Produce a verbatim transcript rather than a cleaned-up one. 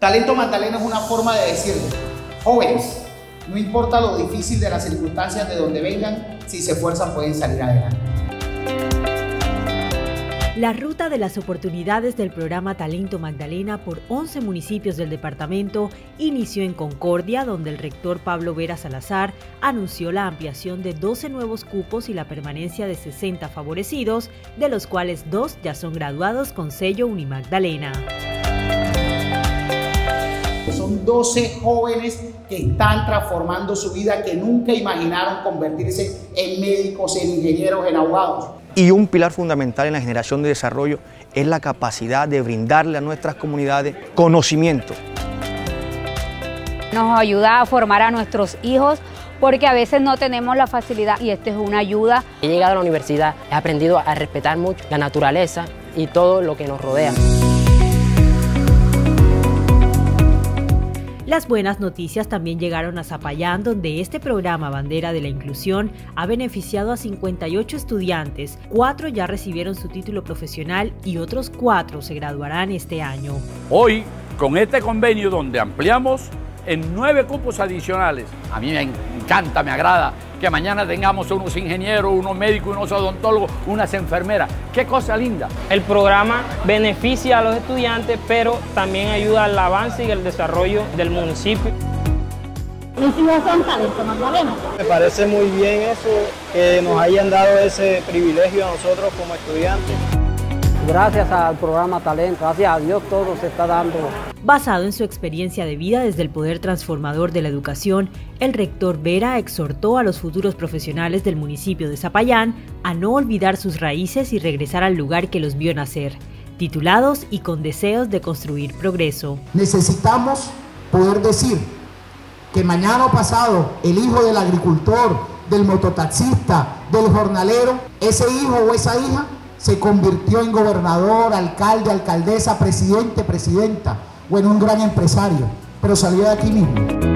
Talento Magdalena es una forma de decirle, jóvenes, no importa lo difícil de las circunstancias de donde vengan, si se esfuerzan pueden salir adelante. La ruta de las oportunidades del programa Talento Magdalena por once municipios del departamento inició en Concordia, donde el rector Pablo Vera Salazar anunció la ampliación de doce nuevos cupos y la permanencia de sesenta favorecidos, de los cuales dos ya son graduados con sello Unimagdalena. Son doce jóvenes que están transformando su vida, que nunca imaginaron convertirse en médicos, en ingenieros, en abogados. Y un pilar fundamental en la generación de desarrollo es la capacidad de brindarle a nuestras comunidades conocimiento. Nos ayuda a formar a nuestros hijos porque a veces no tenemos la facilidad y esta es una ayuda. He llegado a la universidad, he aprendido a respetar mucho la naturaleza y todo lo que nos rodea. Las buenas noticias también llegaron a Zapayán, donde este programa Bandera de la Inclusión ha beneficiado a cincuenta y ocho estudiantes, cuatro ya recibieron su título profesional y otros cuatro se graduarán este año. Hoy, con este convenio donde ampliamos en nueve cupos adicionales, a mí me encanta, me agrada que mañana tengamos unos ingenieros, unos médicos, unos odontólogos, unas enfermeras. ¡Qué cosa linda! El programa beneficia a los estudiantes, pero también ayuda al avance y el desarrollo del municipio. ¿Mis hijos son Talento Magdalena? Me parece muy bien eso, que nos hayan dado ese privilegio a nosotros como estudiantes. Gracias al programa Talento, gracias a Dios todo se está dando. Basado en su experiencia de vida desde el poder transformador de la educación, el rector Vera exhortó a los futuros profesionales del municipio de Zapayán a no olvidar sus raíces y regresar al lugar que los vio nacer, titulados y con deseos de construir progreso. Necesitamos poder decir que mañana o pasado el hijo del agricultor, del mototaxista, del jornalero, ese hijo o esa hija se convirtió en gobernador, alcalde, alcaldesa, presidente, presidenta o en un gran empresario, pero salió de aquí mismo.